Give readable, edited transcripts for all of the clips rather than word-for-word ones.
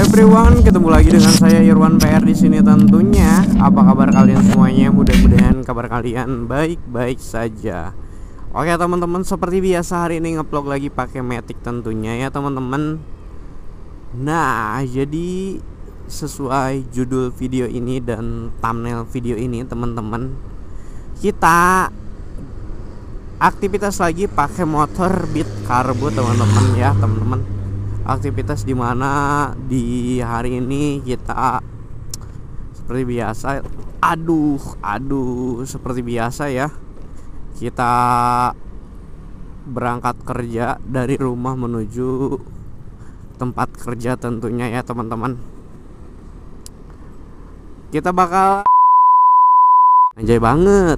everyone, ketemu lagi dengan saya Irwan PR di sini tentunya. Apa kabar kalian semuanya? Mudah-mudahan kabar kalian baik-baik saja. Oke teman-teman, seperti biasa hari ini ngeplog lagi pakai Matic tentunya ya teman-teman. Nah, jadi sesuai judul video ini dan thumbnail video ini teman-teman, kita aktivitas lagi pakai motor Beat Carbo teman-teman ya teman-teman. Aktivitas dimana di hari ini kita seperti biasa, seperti biasa ya, kita berangkat kerja dari rumah menuju tempat kerja tentunya ya teman-teman. Kita bakal anjay banget.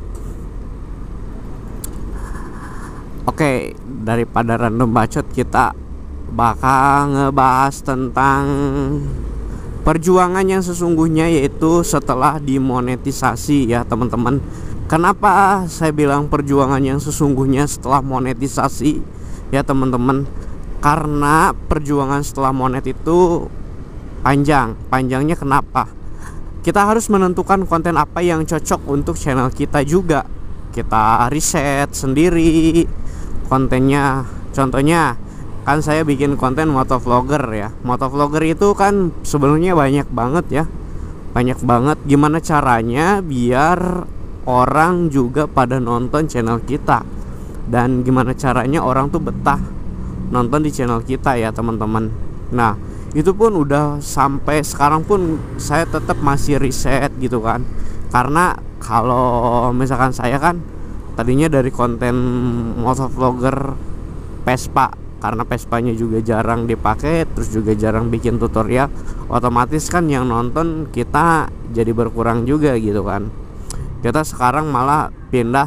Oke, daripada random bacot, kita bakal ngebahas tentang perjuangan yang sesungguhnya, yaitu setelah dimonetisasi ya teman-teman. Kenapa saya bilang perjuangan yang sesungguhnya setelah monetisasi ya teman-teman? Karena perjuangan setelah monet itu panjangnya kenapa? Kita harus menentukan konten apa yang cocok untuk channel kita juga. Kita riset sendiri kontennya. Contohnya kan saya bikin konten motovlogger ya. Motovlogger itu kan sebenarnya banyak banget ya, banyak banget. Gimana caranya biar orang juga pada nonton channel kita, dan gimana caranya orang tuh betah nonton di channel kita ya teman-teman. Nah, itu pun udah sampai sekarang pun saya tetap masih riset gitu kan. Karena kalau misalkan saya kan tadinya dari konten motovlogger Vespa, karena Vespanya juga jarang dipakai, terus juga jarang bikin tutorial, otomatis kan yang nonton kita jadi berkurang juga gitu kan. Kita sekarang malah pindah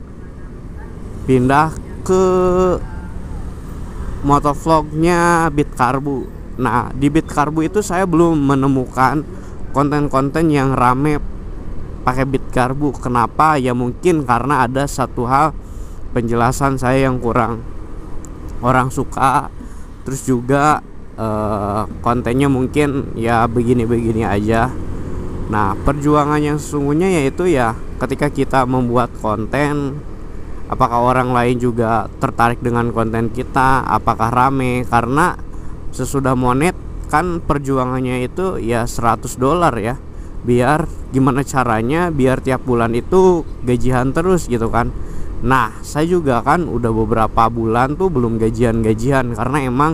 ke motovlognya Beat Carbo. Nah, di Beat Carbo itu saya belum menemukan konten-konten yang rame pakai Beat Carbo. Kenapa? Ya mungkin karena ada satu hal, penjelasan saya yang kurang orang suka, terus juga kontennya mungkin ya begini-begini aja. Nah, perjuangan yang sesungguhnya yaitu ya ketika kita membuat konten, apakah orang lain juga tertarik dengan konten kita, apakah rame. Karena sesudah monet kan perjuangannya itu ya $100 ya, biar gimana caranya biar tiap bulan itu gajian terus gitu kan. Nah, saya juga kan udah beberapa bulan tuh belum gajian karena emang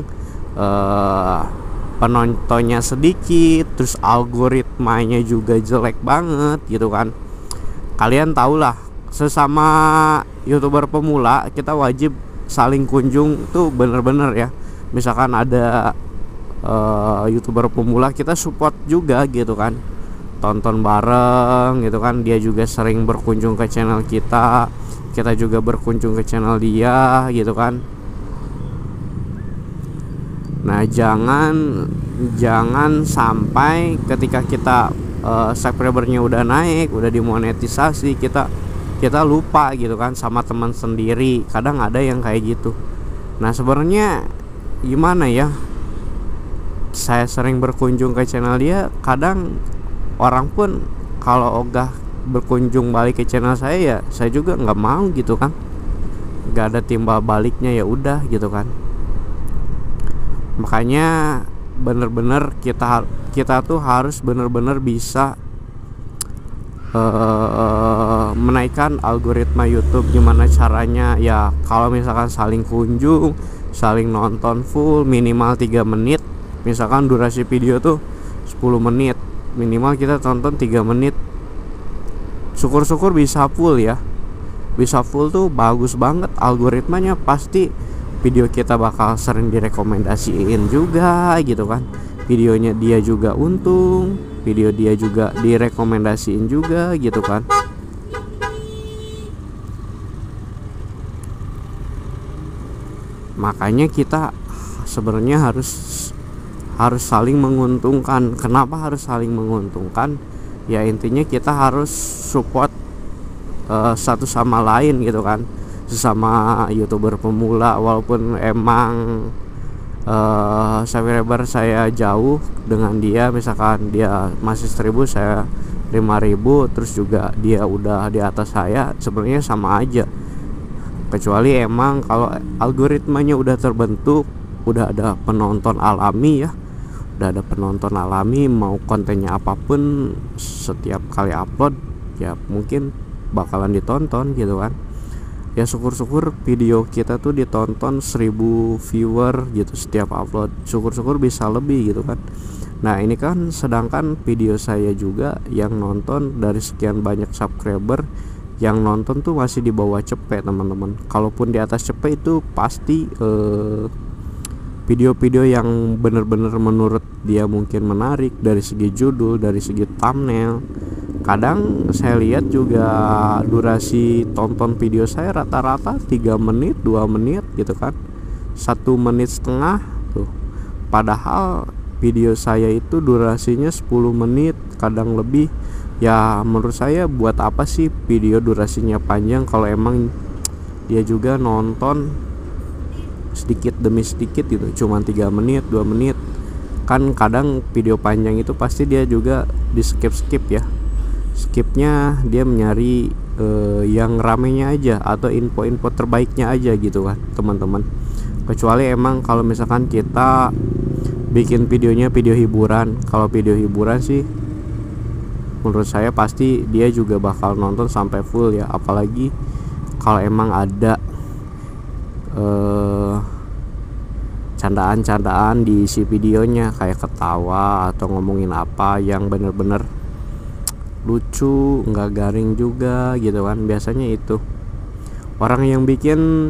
penontonnya sedikit, terus algoritmanya juga jelek banget gitu kan. Kalian tahulah, sesama YouTuber pemula kita wajib saling kunjung tuh bener-bener ya. Misalkan ada YouTuber pemula, kita support juga gitu kan, tonton bareng gitu kan. Dia juga sering berkunjung ke channel kita juga berkunjung ke channel dia gitu kan. Nah, jangan sampai ketika kita subscribernya udah naik, udah dimonetisasi, kita lupa gitu kan sama teman sendiri. Kadang ada yang kayak gitu. Nah, sebenarnya gimana ya, saya sering berkunjung ke channel dia, kadang orang pun kalau ogah berkunjung balik ke channel saya, ya saya juga nggak mau gitu kan, nggak ada timbal baliknya, ya udah gitu kan. Makanya bener-bener kita tuh harus bener-bener bisa menaikkan algoritma YouTube. Gimana caranya ya? Kalau misalkan saling kunjung, saling nonton full minimal 3 menit. Misalkan durasi video tuh 10 menit, minimal kita tonton 3 menit. Syukur-syukur bisa full ya. Bisa full tuh bagus banget, algoritmanya pasti video kita bakal sering direkomendasiin juga gitu kan. Videonya dia juga untung, video dia juga direkomendasiin juga gitu kan. Makanya kita sebenarnya harus saling menguntungkan. Kenapa harus saling menguntungkan? Ya intinya kita harus support satu sama lain gitu kan, sesama YouTuber pemula. Walaupun emang subscriber saya jauh dengan dia, misalkan dia masih 1000 saya 5000, terus juga dia udah di atas saya, sebenarnya sama aja. Kecuali emang kalau algoritmanya udah terbentuk, udah ada penonton alami ya, udah ada penonton alami, mau kontennya apapun setiap kali upload ya mungkin bakalan ditonton gitu kan. Ya syukur-syukur video kita tuh ditonton 1000 viewer gitu setiap upload, syukur-syukur bisa lebih gitu kan. Nah ini kan sedangkan video saya juga yang nonton dari sekian banyak subscriber, yang nonton tuh masih di bawah cepet teman-teman. Kalaupun di atas cepet itu pasti video-video yang bener-bener menurut dia mungkin menarik dari segi judul, dari segi thumbnail. Kadang saya lihat juga durasi tonton video saya rata-rata 3 menit 2 menit gitu kan, 1 menit setengah tuh. Padahal video saya itu durasinya 10 menit kadang lebih. Ya menurut saya buat apa sih video durasinya panjang kalau emang dia juga nonton sedikit demi sedikit gitu, cuman 3 menit 2 menit kan. Kadang video panjang itu pasti dia juga di skip ya, skipnya dia menyari yang ramenya aja atau info-info terbaiknya aja gitu kan teman-teman. Kecuali emang kalau misalkan kita bikin videonya video hiburan, kalau video hiburan sih menurut saya pasti dia juga bakal nonton sampai full ya. Apalagi kalau emang ada candaan-candaan di isi videonya, kayak ketawa atau ngomongin apa yang bener-bener lucu, nggak garing juga gitu kan. Biasanya itu orang yang bikin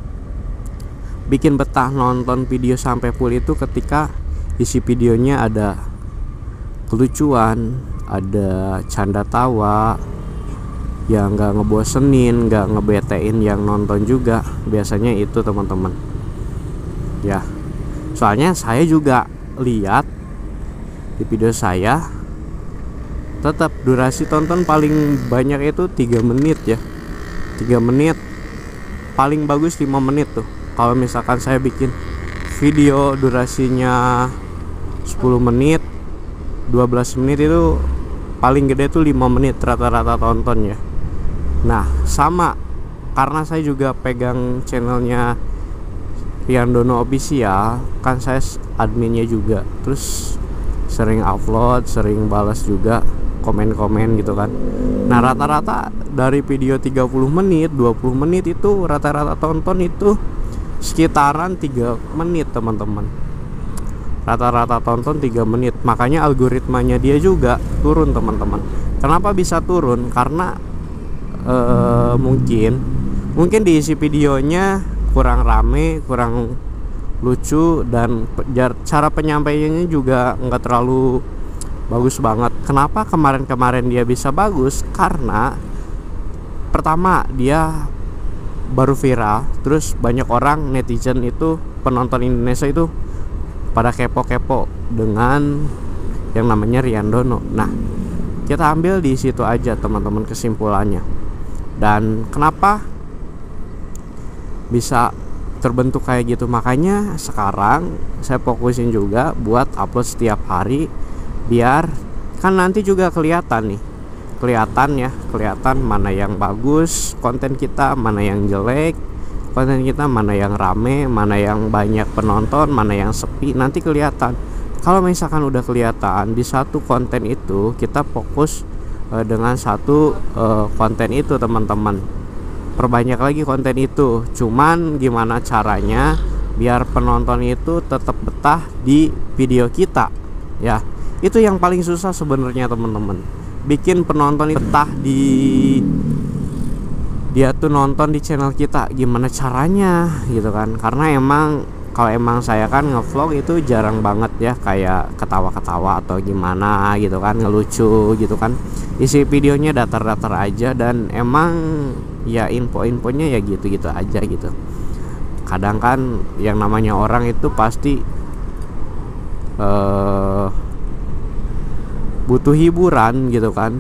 betah nonton video sampai full itu ketika isi videonya ada kelucuan, ada canda tawa yang nggak ngebosenin, nggak ngebetein yang nonton juga. Biasanya itu teman-teman ya. Soalnya saya juga lihat di video saya tetap durasi tonton paling banyak itu 3 menit ya, 3 menit, paling bagus 5 menit tuh. Kalau misalkan saya bikin video durasinya 10 menit 12 menit itu paling gede tuh 5 menit rata-rata tonton ya. Nah sama, karena saya juga pegang channelnya Riandono Official kan, saya adminnya juga, terus sering upload, sering balas juga komen-komen gitu kan. Nah rata-rata dari video 30 menit 20 menit itu rata-rata tonton itu sekitaran 3 menit teman-teman. Rata-rata tonton 3 menit. Makanya algoritmanya dia juga turun teman-teman. Kenapa bisa turun? Karena mungkin diisi videonya kurang rame, kurang lucu, dan cara penyampaiannya juga nggak terlalu bagus banget. Kenapa kemarin dia bisa bagus? Karena pertama dia baru viral, terus banyak orang netizen itu, penonton Indonesia itu pada kepo-kepo dengan yang namanya Riandono. Nah kita ambil di situ aja teman-teman kesimpulannya. Dan kenapa bisa terbentuk kayak gitu? Makanya sekarang saya fokusin juga buat upload setiap hari, biar kan nanti juga kelihatan mana yang bagus konten kita, mana yang jelek konten kita, mana yang rame, mana yang banyak penonton, mana yang sepi. Nanti kelihatan. Kalau misalkan udah kelihatan di satu konten itu, kita fokus dengan satu konten itu teman-teman, perbanyak lagi konten itu. Cuman gimana caranya biar penonton itu tetap betah di video kita ya. Itu yang paling susah sebenarnya teman-teman, bikin penonton betah di dia tuh nonton di channel kita. Gimana caranya gitu kan? Karena kalau emang saya kan ngevlog itu jarang banget ya, kayak ketawa-ketawa atau gimana gitu kan, ngelucu gitu kan. Isi videonya datar-datar aja, dan emang ya info-infonya ya gitu-gitu aja gitu. Kadang kan yang namanya orang itu pasti butuh hiburan gitu kan,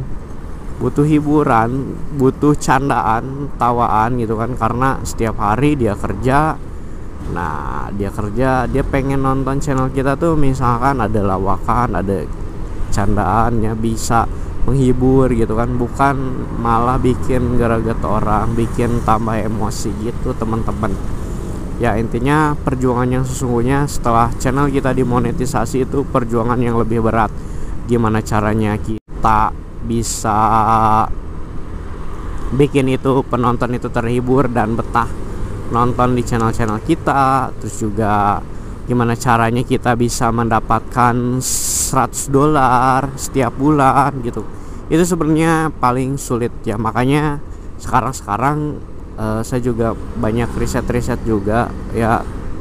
butuh candaan, tawaan gitu kan. Karena setiap hari dia kerja, Nah, dia kerja, dia pengen nonton channel kita tuh misalkan ada lawakan, ada candaannya, bisa menghibur gitu kan, bukan malah bikin gara-gara orang, bikin tambah emosi gitu teman-teman. Ya intinya perjuangan yang sesungguhnya setelah channel kita dimonetisasi itu perjuangan yang lebih berat. Gimana caranya kita bisa bikin itu penonton itu terhibur dan betah nonton di channel-channel kita. Terus juga gimana caranya kita bisa mendapatkan $100 setiap bulan gitu. Itu sebenarnya paling sulit ya. Makanya sekarang saya juga banyak riset juga ya,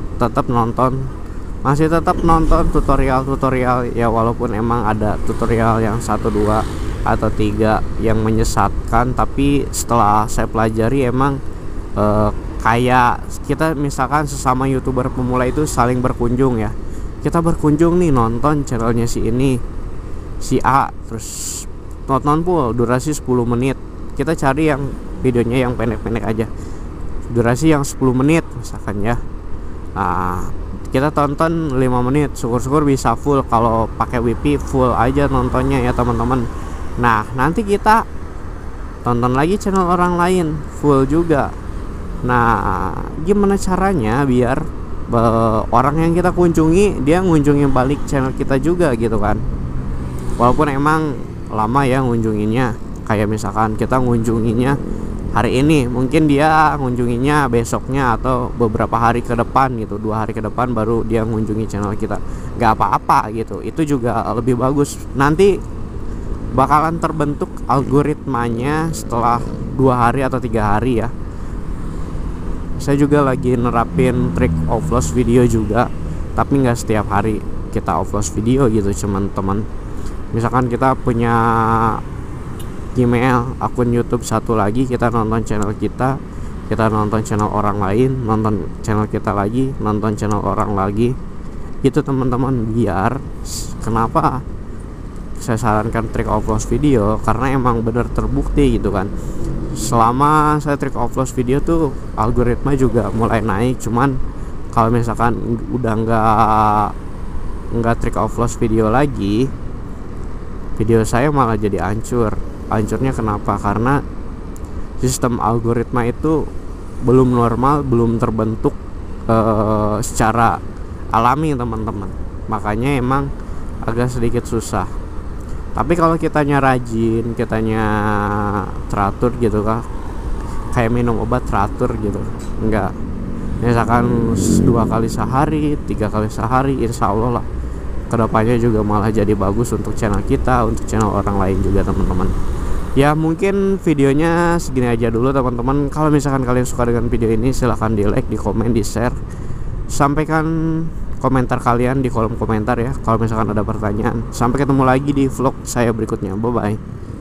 masih tetap nonton tutorial ya, walaupun emang ada tutorial yang 1, 2 atau 3 yang menyesatkan, tapi setelah saya pelajari emang kayak kita misalkan sesama YouTuber pemula itu saling berkunjung ya. Kita berkunjung nih nonton channelnya si ini, si A, terus nonton full durasi 10 menit. Kita cari yang videonya yang pendek-pendek aja, durasi yang 10 menit misalkan ya. Nah, kita tonton 5 menit, syukur-syukur bisa full. Kalau pakai WiFi full aja nontonnya ya teman-teman. Nah, nanti kita tonton lagi channel orang lain full juga. Nah, gimana caranya biar orang yang kita kunjungi dia ngunjungin balik channel kita juga gitu kan. Walaupun emang lama ya ngunjunginnya, kayak misalkan kita ngunjunginya hari ini, mungkin dia ngunjunginya besoknya atau beberapa hari ke depan gitu, 2 hari ke depan baru dia ngunjungi channel kita. Gak apa-apa gitu, itu juga lebih bagus. Nanti bakalan terbentuk algoritmanya setelah 2 hari atau 3 hari ya. Saya juga lagi nerapin trik offload video juga, tapi nggak setiap hari kita offload video gitu teman-teman. Misalkan kita punya Gmail, akun YouTube satu lagi, kita nonton channel kita nonton channel orang lain, nonton channel kita lagi, nonton channel orang lagi gitu teman-teman. Biar kenapa saya sarankan trik offload video, karena emang bener terbukti gitu kan. Selama saya trik offload video tuh algoritma juga mulai naik. Cuman kalau misalkan udah nggak trik offload video lagi, video saya malah jadi hancur. Hancurnya kenapa? Karena sistem algoritma itu belum normal, belum terbentuk secara alami teman-teman. Makanya emang agak sedikit susah. Tapi kalau kitanya rajin, kitanya teratur gitu kan, kayak minum obat teratur gitu, enggak, misalkan 2 kali sehari, 3 kali sehari, insya Allah lah kedepannya juga malah jadi bagus untuk channel kita, untuk channel orang lain juga teman-teman. Ya mungkin videonya segini aja dulu teman-teman. Kalau misalkan kalian suka dengan video ini, silahkan di like, di komen, di share. Sampaikan komentar kalian di kolom komentar ya kalau misalkan ada pertanyaan. Sampai ketemu lagi di vlog saya berikutnya. Bye bye.